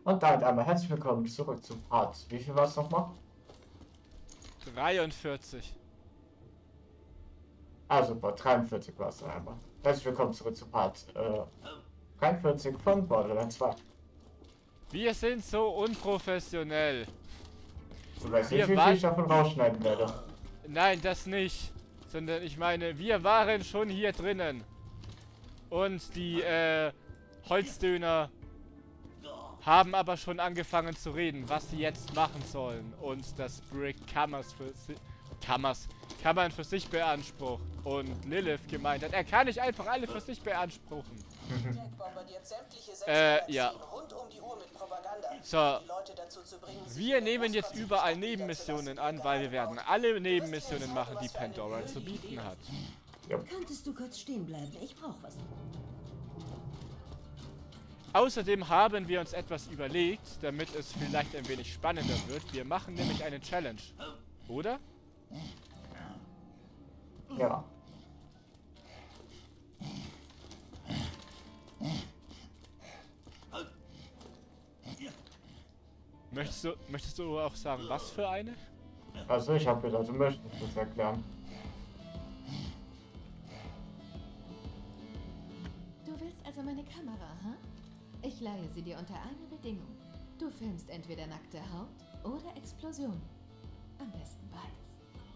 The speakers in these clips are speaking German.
Und damit einmal herzlich willkommen zurück zu Part. Wie viel war es nochmal? 43. Ah, super, 43 war es dann einmal. Herzlich willkommen zurück zu Part 43 von Borderlands 2. Wir sind so unprofessionell. Du weißt nicht, wie viel ich davon rausschneiden werde. Nein, das nicht. Sondern ich meine, wir waren schon hier drinnen. Und die Holzdöner haben aber schon angefangen zu reden, was sie jetzt machen sollen. Und das Brick Kammern für sich beansprucht. Und Lilith gemeint hat, er kann nicht einfach alle für sich beanspruchen. Ja. Rund um die Uhr mit Propaganda, So, die Leute dazu zu bringen, wir nehmen jetzt überall Nebenmissionen an, weil wir werden alle Nebenmissionen machen, die Pandora zu bieten hat. Könntest du kurz stehen bleiben? Ich brauche was. Außerdem haben wir uns etwas überlegt, damit es vielleicht ein wenig spannender wird. Wir machen nämlich eine Challenge. Oder? Ja. Möchtest du auch sagen, was für eine? Also ich habe gedacht, du möchtest das erklären. Du willst also meine Kamera, hm? Ich leihe sie dir unter einer Bedingung. Du filmst entweder nackte Haut oder Explosion. Am besten beides.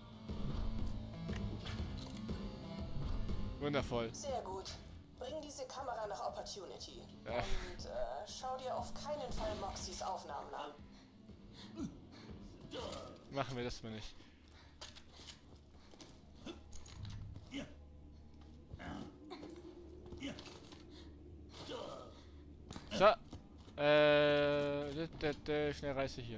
Wundervoll. Sehr gut. Bring diese Kamera nach Opportunity. Ja. Und schau dir auf keinen Fall Moxies Aufnahmen an. Machen wir das mal nicht. So. Schnell Reise hier.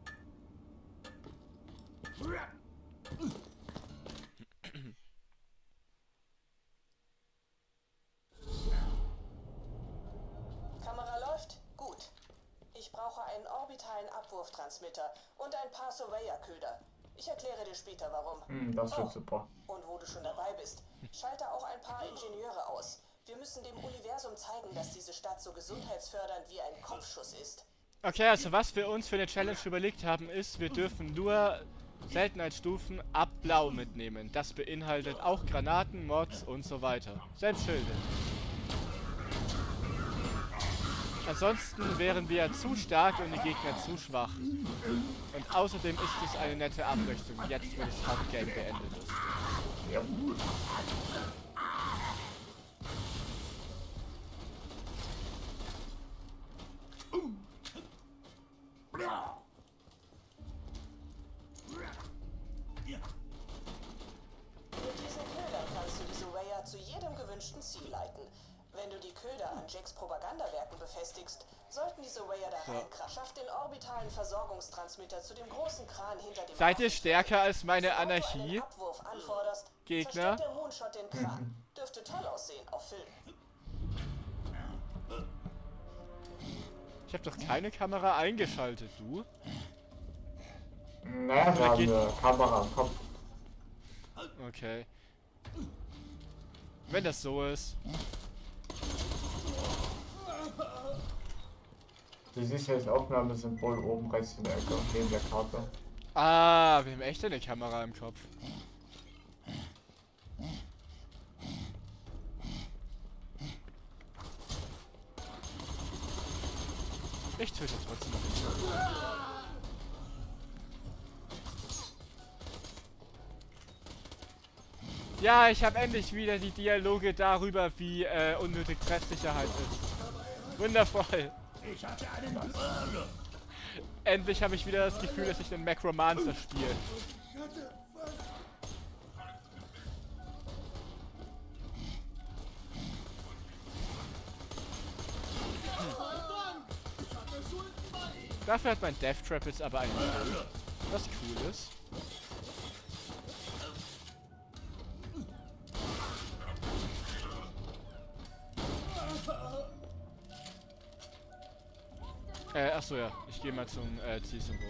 Kamera läuft? Gut. Ich brauche einen orbitalen Abwurftransmitter und ein paar Surveyor-Köder. Ich erkläre dir später warum. Das wird super. Und wo du schon dabei bist, schalte auch ein paar Ingenieure aus. Wir müssen dem Universum zeigen, dass diese Stadt so gesundheitsfördernd wie ein Kopfschuss ist. Okay, also was wir uns für eine Challenge überlegt haben, ist, wir dürfen nur Seltenheitsstufen ab Blau mitnehmen. Das beinhaltet auch Granaten, Mods und so weiter. Selbst Schilde. Ansonsten wären wir zu stark und die Gegner zu schwach. Und außerdem ist es eine nette Abwechslung, jetzt wo das Hauptgame beendet ist. Ja. Mit diesen Ködern kannst du die Surveyor zu jedem gewünschten Ziel leiten. Wenn du die Köder an Jacks Propagandawerken befestigst, sollten die Surveyor da reinkrachen. Schaff den orbitalen Versorgungstransmitter zu dem großen Kran hinter dem Seid ihr stärker als meine Anarchie? Abwurf anforderst, Gegner? zerstört der Moonshot den Kran. Dürfte toll aussehen auf Film. Ich habe doch keine Kamera eingeschaltet, du? Naja, wir haben eine Kamera am Kopf. Okay. Wenn das so ist. Du siehst ja das Aufnahmesymbol oben rechts in der Ecke neben der Karte. Ah, wir haben echt eine Kamera im Kopf. Ich töte trotzdem noch den. Ja, ich habe endlich wieder die Dialoge darüber, wie unnötig Treffsicherheit ist. Wundervoll. Endlich habe ich wieder das Gefühl, dass ich den Macromancer spiele. Dafür hat mein Death Trap jetzt aber einen Schild, was cool ist. Achso ja, ich gehe mal zum Zielsymbol.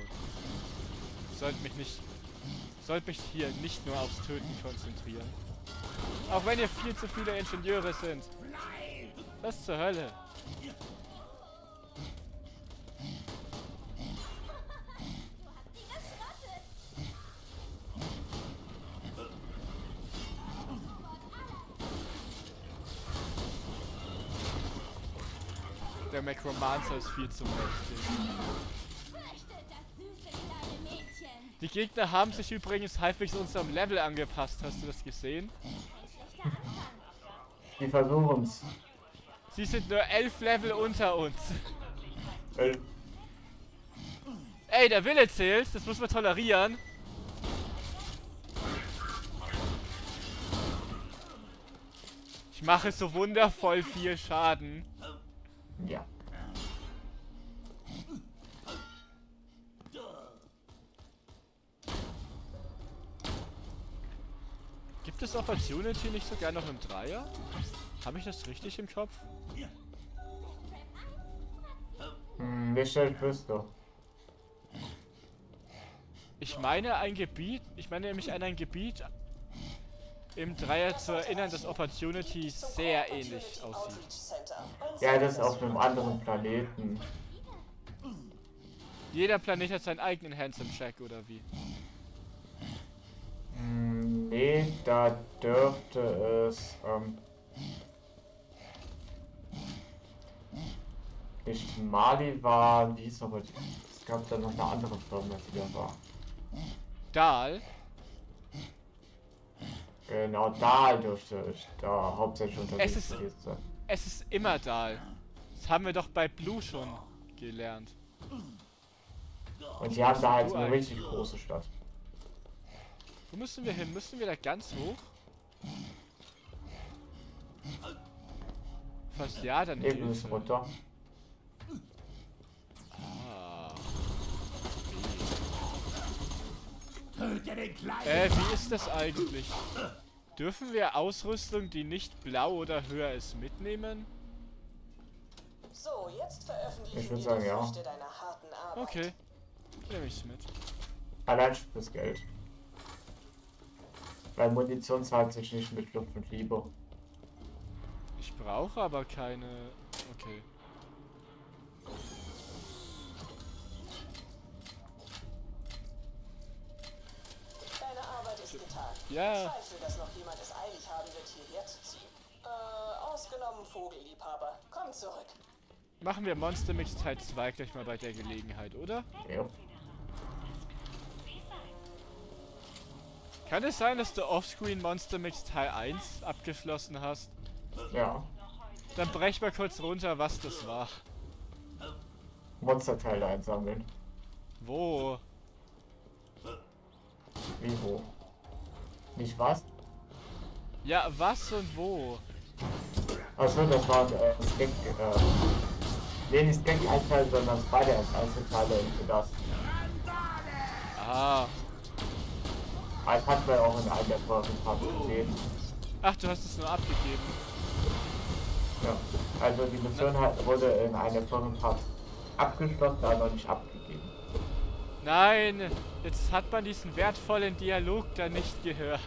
Sollte mich hier nicht nur aufs Töten konzentrieren. Auch wenn hier viel zu viele Ingenieure sind. Was zur Hölle? der Necromancer ist viel zu mächtig. Die Gegner haben sich übrigens halbwegs unserem Level angepasst. Hast du das gesehen? Die versuchen's. Sie sind nur 11 Level unter uns. Ey, der Wille zählt. Das muss man tolerieren. Ich mache so wundervoll viel Schaden. Ja. Gibt es Opportunity nicht sogar noch im Dreier? Habe ich das richtig im Kopf? Wie schlecht bist du? Ich meine mich an ein Gebiet im Dreier zu erinnern, dass Opportunity sehr ähnlich aussieht. Ja, das ist auf einem anderen Planeten. Jeder Planet hat seinen eigenen Handsome-Check, oder wie? Nee, da dürfte es nicht Mali war, wie hieß aber, es gab da noch eine andere Firma, die da war. Dahl? Genau, da dürfte ich da hauptsächlich unterwegs gewesen sein. Es ist immer Dahl. Das haben wir doch bei Blue schon gelernt. Und die haben da halt eine richtig große Stadt. Wo müssen wir hin? Müssen wir da ganz hoch? Fast ja, dann Eben müssen runter. Wie ist das eigentlich? Dürfen wir Ausrüstung, die nicht blau oder höher ist, mitnehmen? So, jetzt veröffentlichen Ich würde wir sagen, die ja. Früchte deiner harten Arbeit. Okay. Nehme ich's mit. Allein fürs Geld. Weil Munition zahlt sich nicht mit Luft und Liebe. Ich brauche aber keine... Okay. Deine Arbeit ist getan. Ja. Ich zweifle, dass noch jemand es eilig haben wird, hierher zu ziehen. Ausgenommen Vogelliebhaber. Komm zurück. Machen wir Monster Mix Teil 2 gleich mal bei der Gelegenheit, oder? Ja. Kann es sein, dass du Offscreen Monster Mix Teil 1 abgeschlossen hast? Ja. Dann brech mal kurz runter, was das war. Monsterteile einsammeln. Wo? Wie wo? Nicht was? Ja, was und wo? Achso, das war Skek, nee, nicht Skek Einteil, sondern Spider Einzelteile für das. Ah. Das hat man auch in einem der vorigen Parts gesehen. Ach, du hast es nur abgegeben. Ja. Also die Mission wurde in einem der vorigen Parts abgeschlossen, aber noch nicht abgegeben. Nein, jetzt hat man diesen wertvollen Dialog da nicht gehört.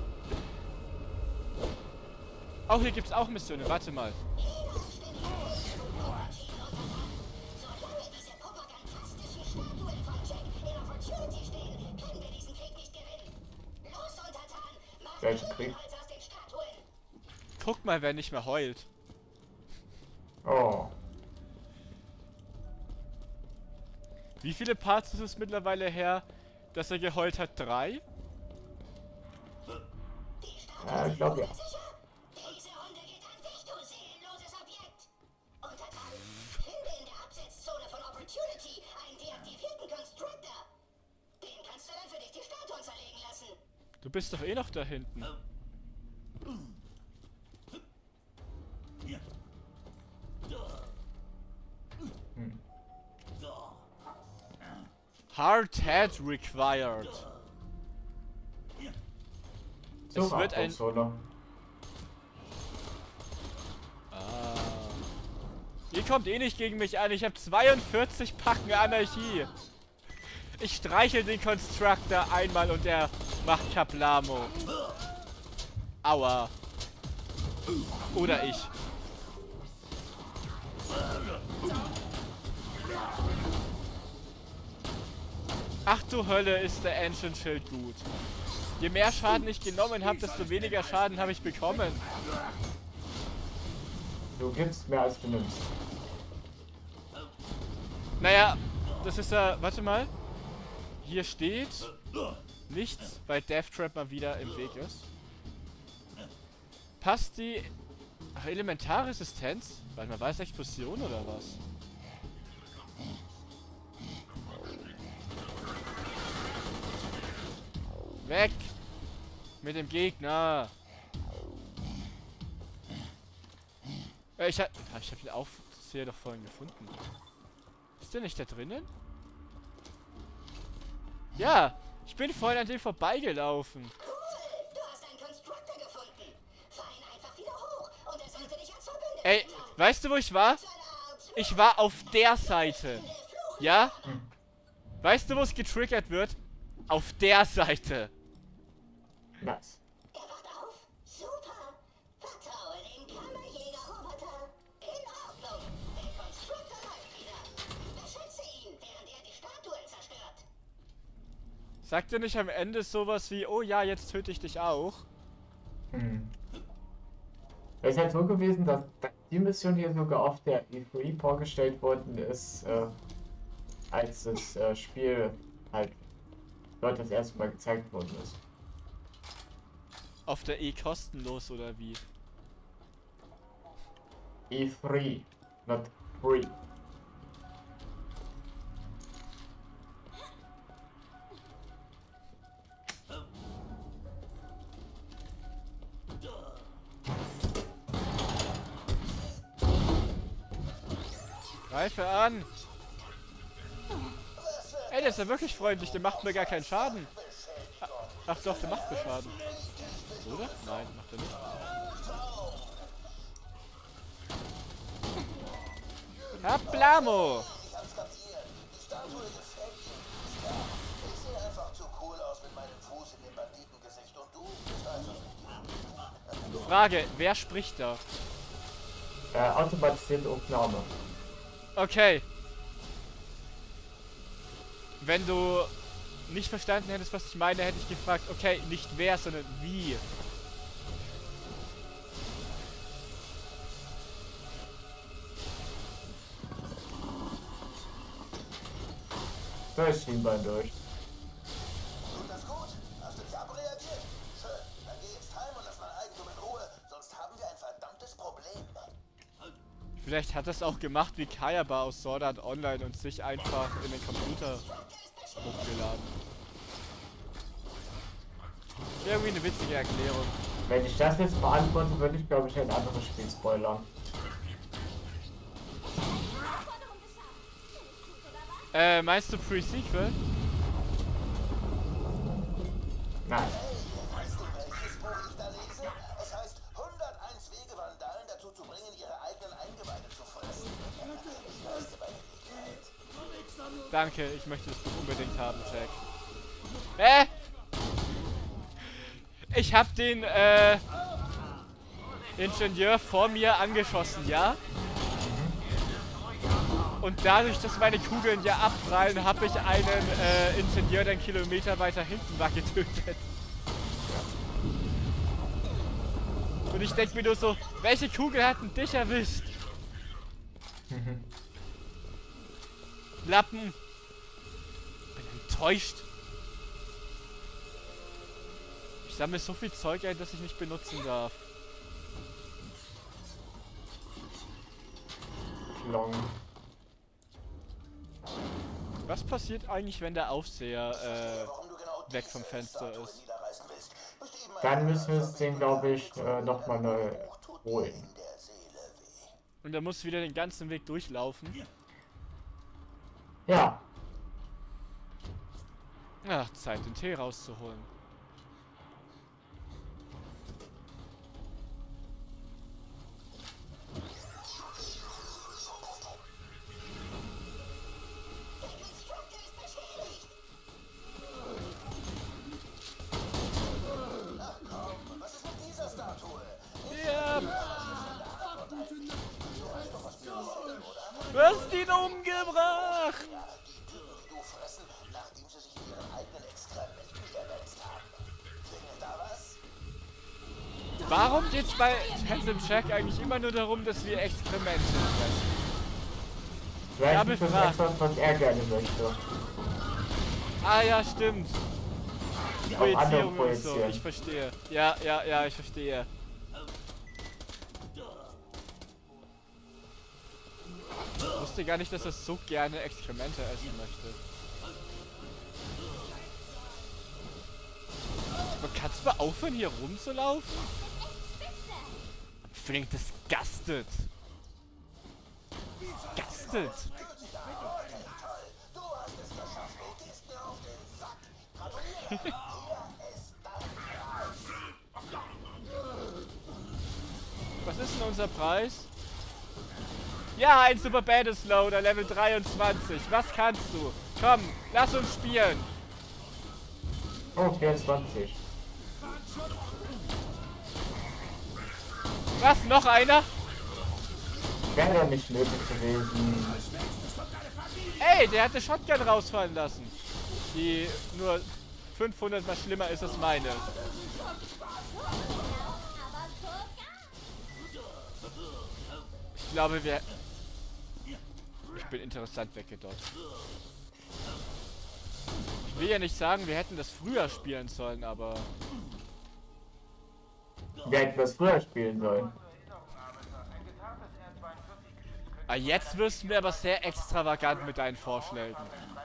Oh, hier gibt's auch Missionen. Warte mal. Welcher Krieg? Guck mal, wer nicht mehr heult. Oh. Wie viele Parts ist es mittlerweile her, dass er geheult hat? 3? Ja, ich glaube ja. Du bist doch eh noch da hinten. Hard Head required. So, Es wird ein... Solo. Ihr kommt eh nicht gegen mich an. Ich habe 42 Packen Anarchie. Ich streichel den Constructor einmal und er macht Kaplamo. Aua. Oder ich. Ach du Hölle, ist der Ancient Shield gut. Je mehr Schaden ich genommen habe, desto weniger Schaden habe ich bekommen. Du gibst mehr als du nimmst. Naja, das ist ja... Warte mal. Hier steht... Nichts, weil Deathtrap mal wieder im Weg ist. Passt die... Ach, Elementarresistenz? Warte mal, war es Explosion oder was? Weg! Mit dem Gegner! Ich hab den Aufseher doch vorhin gefunden. Ist der nicht da drinnen? Ja! Ich bin vorhin an dem vorbeigelaufen. Cool! Du hast einen Constructor gefunden. Fahr ihn einfach wieder hoch und er sollte dich als Verbündeter Ey, weißt du, wo ich war? Ich war auf der Seite. Ja? Weißt du, wo es getriggert wird? Auf der Seite. Nice. Er wacht auf. Super. Vertraue dem Kammerjäger-Roboter. In Ordnung. Der Constructor läuft wieder. Beschütze ihn, während er die Statuen zerstört. Sagt ihr nicht am Ende sowas wie, oh ja, jetzt töte ich dich auch? Es ist halt so gewesen, dass die Mission hier sogar auf der E3 vorgestellt worden ist, als das Spiel halt dort das erste Mal gezeigt worden ist. Auf der E kostenlos oder wie? E3, not free. Greife an! Ey, der ist ja wirklich freundlich, der macht mir gar keinen Schaden. Ach doch, der macht mir Schaden. Oder? Nein, macht er nicht. Hablamo! Frage, wer spricht da? Automatisierte Aufnahme. Okay. Wenn du nicht verstanden hättest, was ich meine, hätte ich gefragt, okay, nicht wer, sondern wie. Da ist Schienbein durch. Tut das gut? Hast du nicht abreagiert? Schön. Dann geh jetzt heim und lass mein Eigentum in Ruhe, sonst haben wir ein verdammtes Problem. Vielleicht hat das auch gemacht wie Kayaba aus Sword Art Online und sich einfach in den Computer hochgeladen. Irgendwie eine witzige Erklärung. Wenn ich das jetzt beantworte, würde ich glaube ich ein anderes Spiel spoilern. Meinst du Pre-Sequel? Nein. Weißt du, welches Buch ich da lese? Es heißt 101 Wege, Vandalen dazu zu bringen, ihre eigenen Eingeweide zu fressen. Ich weiß dir bei Gelegenheit. Danke, ich möchte das Buch unbedingt haben, Jack. Ich hab den, Ingenieur vor mir angeschossen, ja? Und dadurch, dass meine Kugeln ja abprallen, habe ich einen, Ingenieur, der einen Kilometer weiter hinten war, getötet. Und ich denke mir nur so, welche Kugel hat denn dich erwischt? Lappen. Bin enttäuscht. Ich sammle so viel Zeug ein, das ich nicht benutzen darf. Long. Was passiert eigentlich, wenn der Aufseher weg vom Fenster ist? Dann müssen wir es den, glaube ich, nochmal neu holen. Und er muss wieder den ganzen Weg durchlaufen? Ja. Ach, Zeit, den Tee rauszuholen. Du hast ihn umgebracht! Du fressen, nachdem sie sich in ihren eigenen Exkrementen erwälzt haben. Klingelt da was? Warum geht's bei Hans und Jack eigentlich immer nur darum, dass wir Exkremente fressen? Vielleicht ist das etwas, was er gerne möchte. Ah ja, stimmt. Projizierung und so, projizieren. ich verstehe. Ja, ja, ja, ich verstehe. Ich wusste gar nicht, dass er so gerne Exkremente essen möchte. Man kann es mal aufhören, hier rumzulaufen? Feeling disgusted. Disgusted. Du hast es geschafft. Du gehst mir auf den Sack. Gratuliere. Hier ist dein Preis. Was ist denn unser Preis? Ja, ein Super Badass Loader, Level 23. Was kannst du? Komm, lass uns spielen. Oh, 24. Was, noch einer? Wäre doch nicht nötig gewesen. Ey, der hat eine Shotgun rausfallen lassen. Die nur 500 mal schlimmer ist als meine. Ich glaube, ich bin interessant weggedodgt. Ich will ja nicht sagen, wir hätten das früher spielen sollen, aber... Wir hätten das früher spielen sollen. Ah, jetzt wirst du mir aber sehr extravagant mit deinen Vorschlägen.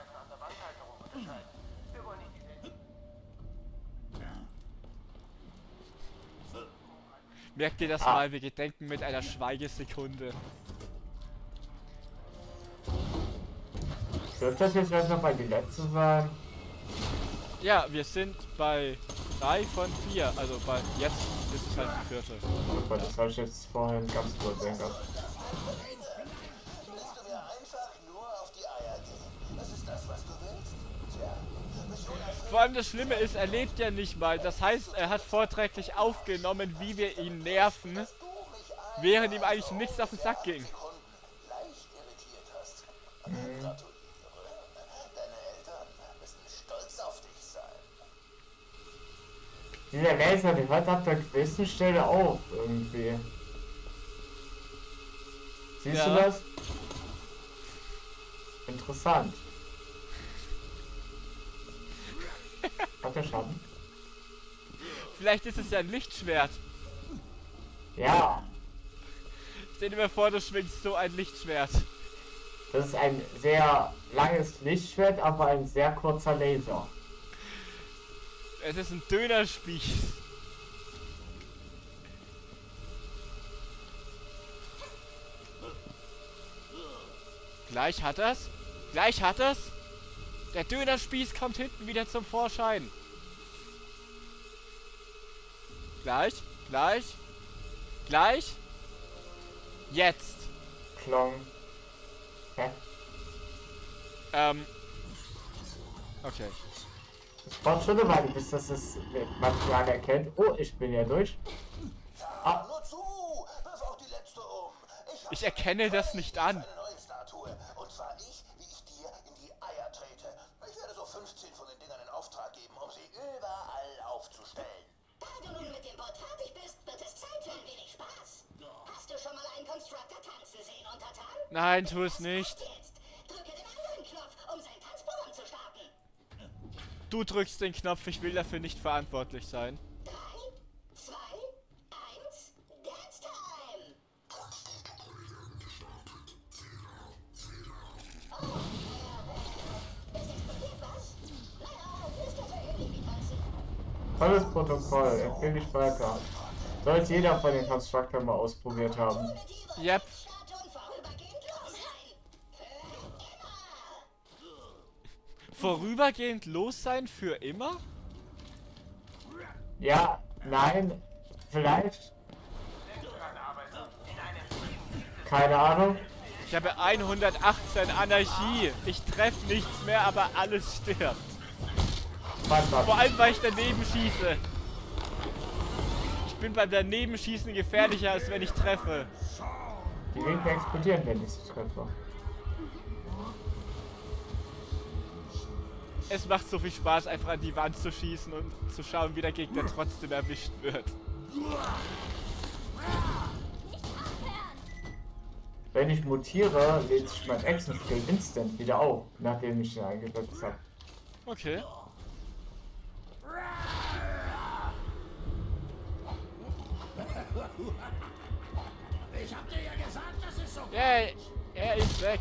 Merkt ihr das mal, wir gedenken mit einer Schweigesekunde. Dürfte das jetzt gleich noch mal die letzte sein? Ja, wir sind bei 3 von 4, also bei jetzt ist es halt die 4. Super, das habe ich jetzt vorhin ganz kurz gedacht. Willst du mir einfach nur auf die Eier gehen? Das ist das, was du willst? Tja, Mission erfüllt. Vor allem das Schlimme ist, er lebt ja nicht mal. Das heißt, er hat vorträglich aufgenommen, wie wir ihn nerven, während ihm eigentlich nichts auf den Sack ging. Leicht irritiert hast. Gratuliere. Deine Eltern müssen stolz auf dich sein. Dieser Laser, der hört ab der gewissen Stelle auf, irgendwie. Siehst du das? Interessant. Hat der Schaden? Vielleicht ist es ja ein Lichtschwert. Ja, Stell dir mal vor, du schwingst so ein Lichtschwert. das ist ein sehr langes Lichtschwert, aber ein sehr kurzer Laser. Es ist ein Dönerspieß. Gleich hat er's. Gleich hat er's. Der Dönerspieß kommt hinten wieder zum Vorschein. Gleich. Gleich. Gleich. Jetzt. Klong. Hä? Okay. Es braucht schon eine Weile, bis das Material erkennt. Oh, ich bin ja durch. Ah, Nur zu! Wirf auch die letzte um. Ich erkenne das nicht an. Eine neue Statue. Und zwar ich, wie ich dir in die Eier trete. Ich werde so 15 von den Dingern in Auftrag geben, um sie überall aufzustellen. Da du nun mit dem Boot fertig bist, wird es Zeit für ein wenig Spaß. Hast du schon mal einen Constructor tanzen sehen, Untertan? Nein, tu es nicht. Jetzt drücke den anderen Knopf, um sein Tanzprogramm zu starten. Du drückst den Knopf, ich will dafür nicht verantwortlich sein. 3, 2, 1, Dance Time! Es explodiert was? Naja, ist ja so ähnlich wie tanzen. tolles Protokoll. Empfehle ich weiter. Soll es jeder von den Constructor mal ausprobiert haben. Yep. Statuen vorübergehend los sein. Für immer. Vorübergehend los sein für immer? Ja, nein, vielleicht. Keine Ahnung. Ich habe 118 Anarchie. Ich treffe nichts mehr, aber alles stirbt. Vor allem, weil ich daneben schieße. Ich bin beim Danebenschießen gefährlicher, als wenn ich treffe. Die Gegner explodieren, wenn ich sie treffe. Es macht so viel Spaß, einfach an die Wand zu schießen und zu schauen, wie der Gegner trotzdem erwischt wird. wenn ich mutiere, lädt sich mein Action-Skill instant wieder auf, nachdem ich ihn eingesetzt habe. Okay. Ich hab dir ja gesagt, das ist so. Yay! Er ist weg.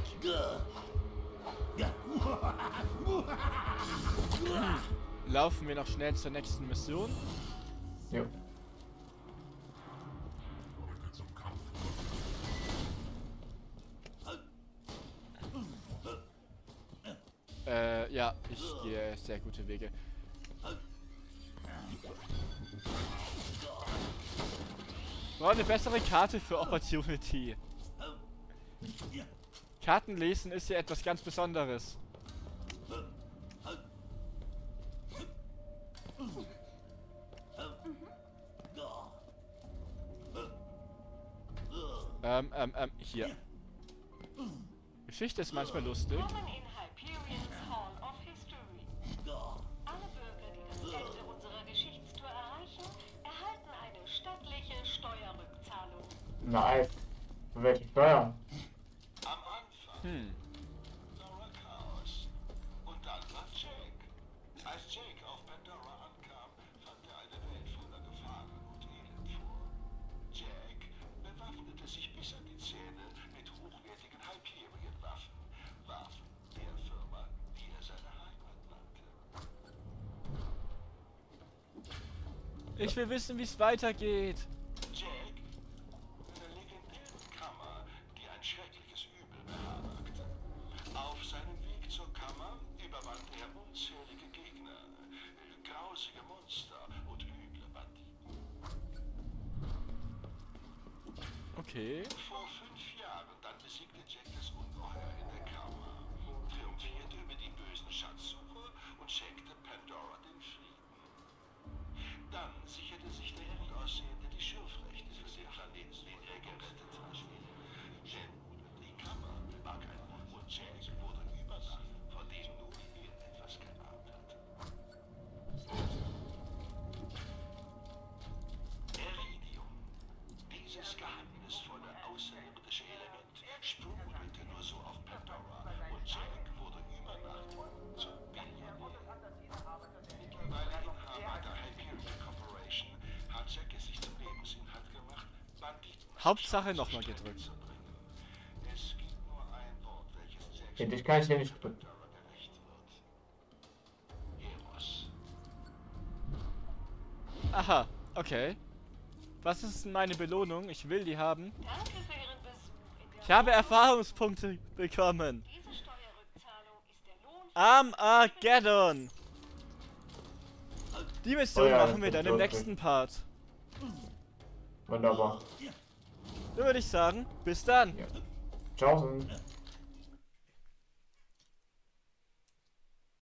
Laufen wir noch schnell zur nächsten Mission. Jo. Ja, ich gehe sehr gute Wege. Brauche eine bessere Karte für Opportunity. Kartenlesen ist ja etwas ganz Besonderes. Hier. Geschichte ist manchmal lustig. Willkommen in Hyperion's Hall of History. Alle Bürger, die das Ende unserer Geschichtstour erreichen, erhalten eine stattliche Steuerrückzahlung. Nice. Für welche Steuer? Am Anfang Pandora Chaos. Und dann war Jake. Als Jake auf Pandora ankam, fand er eine Welt voller Gefahren und Elend vor. Jake bewaffnete sich bis an die Zähne mit hochwertigen Hyperion-Waffen. Waffen der Firma, die er seine Heimat nannte. Ich will wissen, wie es weitergeht. Jake, eine legendäre Kammer, die ein schreckliches Übel beherbergte. Auf seinem Weg zur Kammer überwand er unzählige Gegner, grausige Monster und üble Banditen. Okay. Vor 5 Jahren dann besiegte Jack das Ungeheuer in der Kammer, triumphierte über die bösen Schatzsucher und schenkte Pandora den Frieden. Dann sicherte sich der Erdaussehende die Schürfrechte für den Planeten, den er gerettet hat. Denn die Kammer lag ein und Jack wurde Übermacht, von dem nur er etwas geahnt hatte. Iridium. Dieses geheimnisvolle außerirdische Element sprudelte nur so auf Pandora und Jack wurde über Nacht zum Billionär. Mittlerweile Inhaber der Hyperion Corporation hat Jack es sich zum Lebensinhalt gemacht, Banditen Hauptsache nochmal gedrückt. zu bringen. Es gibt nur ein Wort, welches Jack Ja, dich kann ich hier nicht drücken. Pandora gerecht wird. Eros. Aha, okay. Was ist denn meine Belohnung? Ich will die haben. Danke für Ihren Besuch in der Ich habe Erfahrungspunkte bekommen. Diese Steuerrückzahlung ist der Lohn für Armageddon. Die Mission Oh ja, machen wir das dann im ist nächsten Part. Wunderbar. Dann würde ich sagen, bis dann. Ja. Ciao.